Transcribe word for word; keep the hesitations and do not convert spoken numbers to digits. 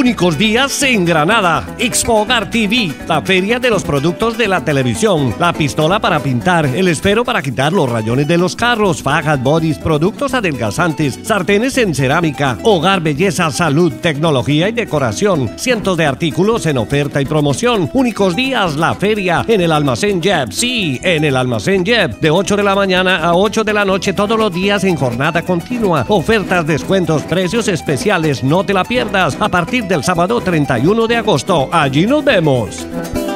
Únicos días en Granada. Expo Hogar T V, la feria de los productos de la televisión. La pistola para pintar, el esfero para quitar los rayones de los carros, fajas, bodies, productos adelgazantes, sartenes en cerámica, hogar, belleza, salud, tecnología y decoración. Cientos de artículos en oferta y promoción. Únicos días, la feria en el Almacén Jeb. Sí, en el Almacén Jeb. De ocho de la mañana a ocho de la noche todos los días en jornada continua. Ofertas, descuentos, precios especiales. No te la pierdas. A partir del sábado treinta y uno de agosto. Allí nos vemos.